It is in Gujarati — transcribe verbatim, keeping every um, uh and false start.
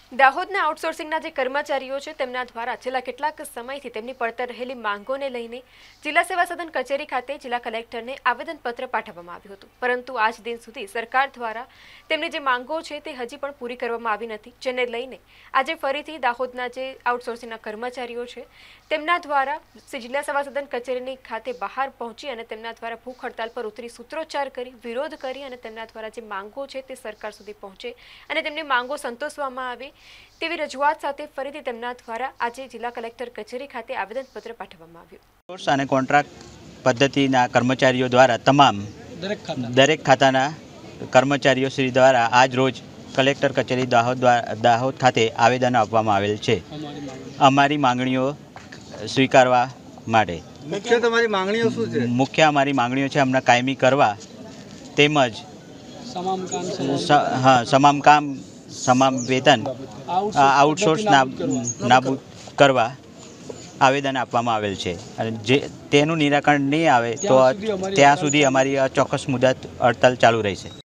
દાહોદના આઉટસોર્સિંગના જે કર્મચારીઓ છે તેમના દ્વારા છેલ્લા કેટલાક સમયથી તેમની પડતર રહેલી માંગોને લઈને જિલ્લા સેવા સદન કચેરી ખાતે જિલ્લા કલેક્ટરને આવેદનપત્ર પાઠવવામાં આવ્યું હતું, પરંતુ આજ દિન સુધી સરકાર દ્વારા તેમની જે માંગો છે તે હજી પણ પૂરી કરવામાં આવી નથી, જેને લઈને આજે ફરીથી દાહોદના જે આઉટસોર્સિંગના કર્મચારીઓ છે તેમના દ્વારા જિલ્લા સેવા સદન કચેરીની ખાતે બહાર પહોંચી અને તેમના દ્વારા ભૂખ હડતાલ પર ઉતરી સૂત્રોચ્ચાર કરી વિરોધ કરી અને તેમના દ્વારા જે માંગો છે તે સરકાર સુધી પહોંચે અને તેમની માંગો સંતોષવામાં આવે તેવી રજૂઆત સાથે ફરીથી તેમના દ્વારા આજે જિલ્લા કલેક્ટર કચેરી ખાતે આવેદનપત્ર પાઠવવામાં આવ્યું. સોર્સ અને કોન્ટ્રાક્ટ પદ્ધતિના કર્મચારીઓ દ્વારા તમામ દરેક ખાતાના કર્મચારીઓ શ્રી દ્વારા આજ રોજ કલેક્ટર કચેરી દાહોદ દાહોદ ખાતે આવેદન આપવામાં આવેલ છે અમારી માંગણીઓ સ્વીકારવા માટે. મુખ્ય તમારી માંગણીઓ શું છે? મુખ્ય અમારી માંગણીઓ છે અમને કાયમી કરવા તેમજ હા તમામ કામ તમામ વેતન આઉટસોર્સ નાબૂદ કરવા આવેદન આપવામાં આવેલ છે અને જે તેનું નિરાકરણ નહીં આવે તો ત્યાં સુધી અમારી ચોક્કસ મુદત હડતાલ ચાલુ રહેશે.